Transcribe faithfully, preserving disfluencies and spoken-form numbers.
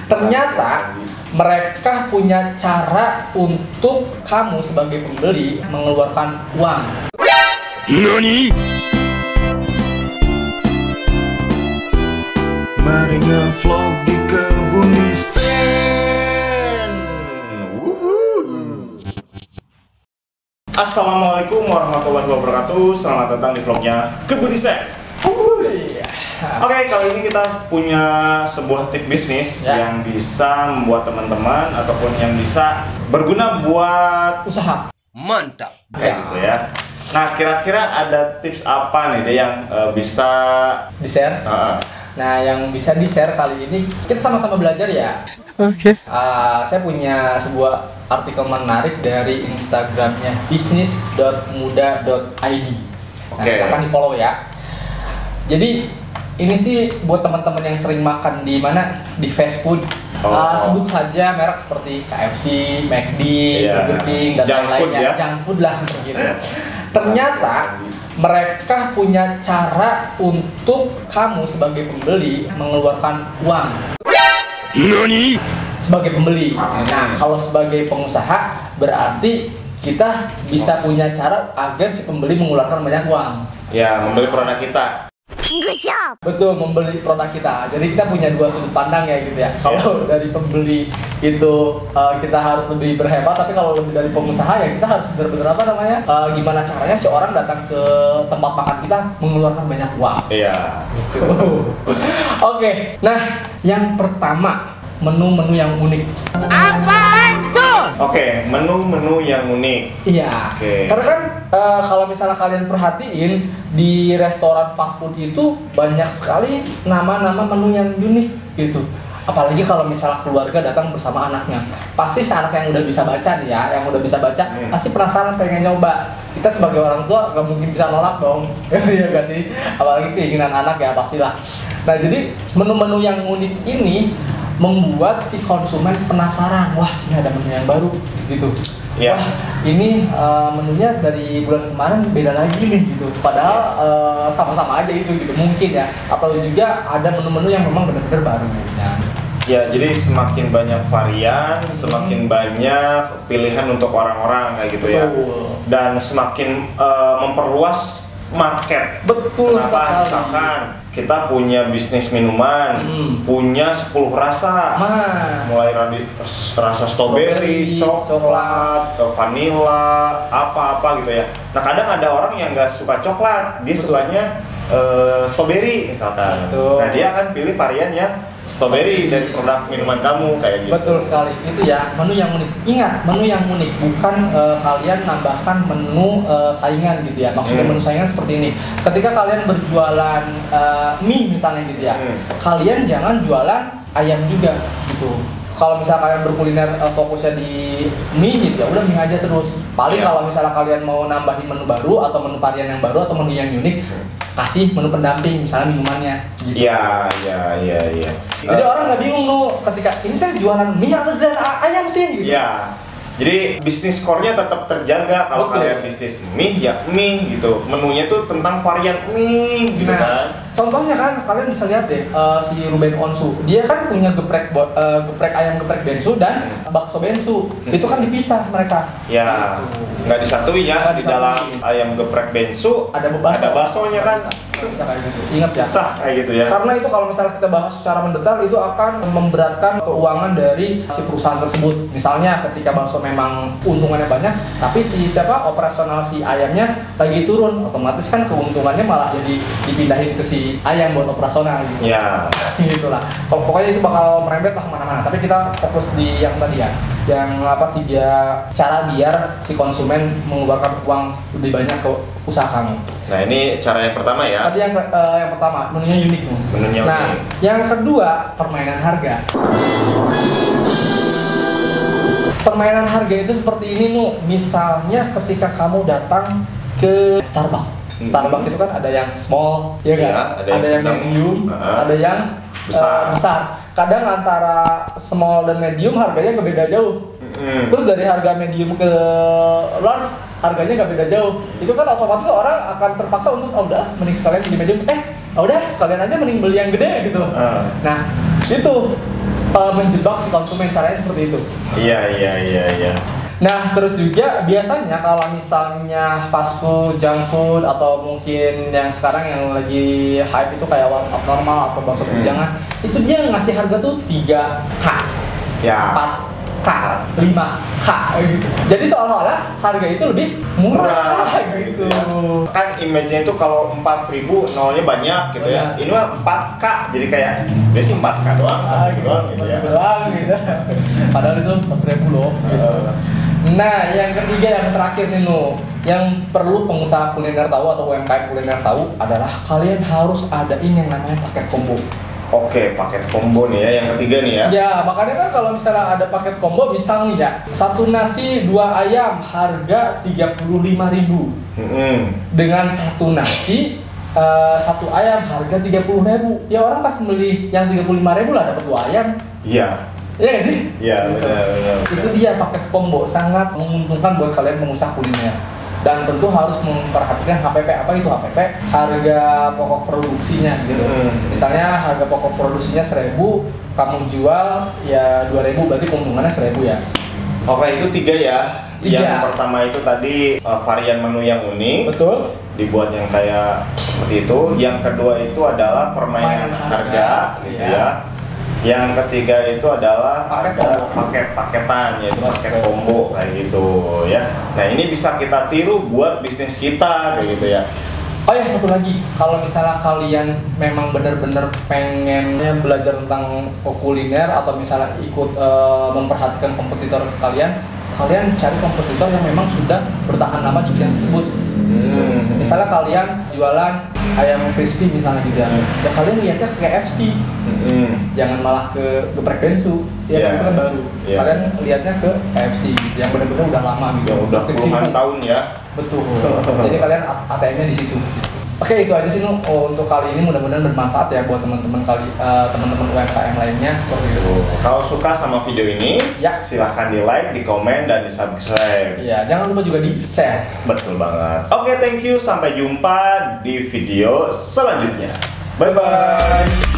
Ternyata mereka punya cara untuk kamu sebagai pembeli mengeluarkan uang. Nani? Mari nge-vlog di Kebun Desain. Assalamualaikum warahmatullahi wabarakatuh. Selamat datang di vlognya Kebun Desain. Oke, okay, kali ini kita punya sebuah tip bisnis ya, yang bisa membuat teman-teman ataupun yang bisa berguna buat usaha. Mantap. Kayak ya, gitu ya. Nah, kira-kira ada tips apa nih deh yang uh, bisa di-share? Uh. Nah, yang bisa di-share kali ini kita sama-sama belajar ya. Oke. Okay. Uh, saya punya sebuah artikel menarik dari Instagramnya bisnis dot muda dot i d. Nah, okay, silakan di-follow ya. Jadi ini sih buat teman-teman yang sering makan di mana, di fast food. Oh. Uh, sebut saja merek seperti K F C, McD, yeah, Burger King dan lain-lainnya, ya? Junk food lah seperti itu. Ternyata mereka punya cara untuk kamu sebagai pembeli mengeluarkan uang. Nani? Sebagai pembeli. Nah, kalau sebagai pengusaha berarti kita bisa punya cara agar si pembeli mengeluarkan banyak uang. Ya, membeli produk kita. Good job. Betul, membeli produk kita. Jadi kita punya dua sudut pandang ya gitu ya. Kalau yeah, dari pembeli itu uh, kita harus lebih berhemat, tapi kalau lebih dari pengusaha ya kita harus benar-benar apa namanya? Uh, gimana caranya si orang datang ke tempat makan kita mengeluarkan banyak uang. Iya. Yeah. Gitu. Oke. Okay. Nah, yang pertama menu-menu yang unik. Apaan tuh? Oke, okay, menu-menu yang unik. Iya. Oke. Okay. Karena kan uh, kalau misalnya kalian perhatiin di restoran fast food itu banyak sekali nama-nama menu yang unik gitu. Apalagi kalau misalnya keluarga datang bersama anaknya, pasti si anak yang udah bisa baca nih ya, yang udah bisa baca, hmm. pasti penasaran pengen nyoba. Kita sebagai orang tua gak mungkin bisa nolak dong, ya gak sih? Apalagi keinginan anak ya pastilah. Nah, jadi menu-menu yang unik ini membuat si konsumen penasaran, wah ini ada menu yang baru gitu. Yeah. Wah ini uh, menunya dari bulan kemarin beda lagi nih gitu. Padahal uh, sama-sama aja itu gitu mungkin ya. Atau juga ada menu-menu yang memang benar-benar baru. Ya. Ya, jadi semakin banyak varian, semakin banyak pilihan untuk orang-orang kayak gitu. Betul. Ya. Dan semakin uh, memperluas market. Betul. Kenapa? Misalkan kita punya bisnis minuman, hmm. punya sepuluh rasa, nah. mulai dari rasa strawberry, coklat, coklat, vanilla, apa-apa gitu ya. Nah, kadang ada orang yang nggak suka coklat, dia Betul. sukanya uh, strawberry misalkan. Betul. Nah, dia akan pilih varian yang strawberry dari produk minuman kamu kayak gitu. Betul sekali, itu ya menu yang unik. Ingat, menu yang unik, bukan uh, kalian nambahkan menu uh, saingan gitu ya. Maksudnya hmm. menu saingan seperti ini. Ketika kalian berjualan uh, mie misalnya gitu ya, hmm. kalian jangan jualan ayam juga gitu. Kalau misalnya kalian berkuliner uh, fokusnya di mie gitu ya, udah mie aja terus. Paling yeah. kalau misalnya kalian mau nambahin menu baru atau menu varian yang baru atau menu yang unik, hmm. kasih menu pendamping misalnya minumannya. Iya, iya, iya, iya. Jadi uh, orang nggak bingung tuh ketika ini teh jualan mie atau jualan ayam sih gitu. Iya. Jadi bisnis core-nya tetap terjaga. Kalau kalian bisnis mie ya mie gitu. Menunya tuh tentang varian mie gitu nah, kan. Contohnya kan kalian bisa lihat deh uh, si Ruben Onsu. Dia kan punya geprek uh, geprek ayam geprek bensu dan hmm. bakso bensu. Hmm. Itu kan dipisah mereka. Ya. Gitu. Nggak disatuin ya. Nggak di disatuin. Dalam ayam geprek bensu ada bakso. Ada baksonya kan. Bisa kayak gitu. Ingat ya. Susah kayak gitu ya. Karena itu kalau misalnya kita bahas secara mendetail itu akan memberatkan keuangan dari si perusahaan tersebut. Misalnya ketika bakso memang untungannya banyak, tapi si siapa operasional si ayamnya lagi turun, otomatis kan keuntungannya malah jadi dipindahin ke si ayam buat operasional gitu. Ya. Gitulah. Pokoknya itu bakal merembet lah kemana-mana. Tapi kita fokus di yang tadi ya, yang apa tiga cara biar si konsumen mengeluarkan uang lebih banyak ke usaha kamu. Nah, ini cara yang pertama ya. Tadi yang uh, yang pertama menunya unik. Menunya nah, unik. Yang kedua permainan harga. Permainan harga itu seperti ini Nu. Misalnya ketika kamu datang ke Starbucks. Hmm. Starbucks itu kan ada yang small, ya kan? Ya, ada, ada yang, yang medium, uh, ada yang besar. Uh, besar. Kadang antara small dan medium harganya nggak beda jauh. Hmm. Terus dari harga medium ke large harganya nggak beda jauh. Itu kan otomatis orang akan terpaksa untuk oh udah mending sekalian beli medium. Eh, oh udah sekalian aja mending beli yang gede gitu. Uh. Nah, itu uh, menjebak si konsumen, caranya seperti itu. Iya iya iya iya. Nah, terus juga biasanya kalau misalnya fast food, junk food, atau mungkin yang sekarang yang lagi hype itu kayak warteg normal atau bakso bujangan, hmm. itu dia ngasih harga tuh tiga K, ya. empat K, lima K gitu. Jadi seolah-olah harga itu lebih murah, murah gitu. Ya. Kan image-nya itu kalau empat ribu nolnya banyak gitu banyak. Ya. Ini mah empat K, jadi kayak dia sih empat K doang, ah, gitu, doang gitu ya. Doang gitu. Padahal itu empat ribu loh gitu. Uh. Nah, yang ketiga, yang terakhir nih Nu, yang perlu pengusaha kuliner tahu atau U M K M kuliner tahu adalah kalian harus adain yang namanya paket combo. Oke, paket combo nih ya, yang ketiga nih ya. Ya, makanya kan kalau misalnya ada paket combo, misalnya ya, satu nasi, dua ayam, harga tiga puluh lima ribu. Hmm. Dengan satu nasi, uh, satu ayam, harga tiga puluh ribu. Ya orang pas beli yang tiga puluh lima ribu lah dapat dua ayam. Iya. Iya nggak sih? Iya, benar, benar. Itu dia paket combo, sangat menguntungkan buat kalian pengusaha kuliner. Dan tentu harus memperhatikan H P P. Apa itu H P P? Harga pokok produksinya gitu. Hmm. Misalnya harga pokok produksinya seribu, kamu jual ya dua ribu, berarti keuntungannya seribu ya. Oke, itu tiga ya. Tiga. Yang pertama itu tadi uh, varian menu yang unik. Betul. Dibuat yang kayak seperti itu. Yang kedua itu adalah permainan harga, harga gitu ya. ya. Yang ketiga itu adalah paket ada paket-paketan, yaitu paket combo kayak gitu ya. Nah ini bisa kita tiru buat bisnis kita kayak gitu ya. Oh ya, satu lagi, kalau misalnya kalian memang benar-benar pengennya belajar tentang kuliner atau misalnya ikut uh, memperhatikan kompetitor kalian, kalian cari kompetitor yang memang sudah bertahan lama di bidang tersebut. Gitu. Hmm. Misalnya kalian jualan ayam crispy misalnya gitu ya, hmm. ya kalian lihatnya ke K F C, hmm. jangan malah ke geprek bensu, ya yeah. kan itu kan baru. Yeah. Kalian lihatnya ke K F C gitu, yang benar-benar udah lama gitu. Ya, udah puluhan tahun ya. Betul. Jadi kalian A T M-nya di situ. Oke, itu aja sih Nu, oh, untuk kali ini mudah-mudahan bermanfaat ya buat teman-teman kali uh, teman-teman U M K M lainnya seperti itu. Kalau suka sama video ini, ya silahkan di like, di komen, dan di subscribe. Iya, jangan lupa juga di share. Betul banget. Oke, thank you. Sampai jumpa di video selanjutnya. Bye bye.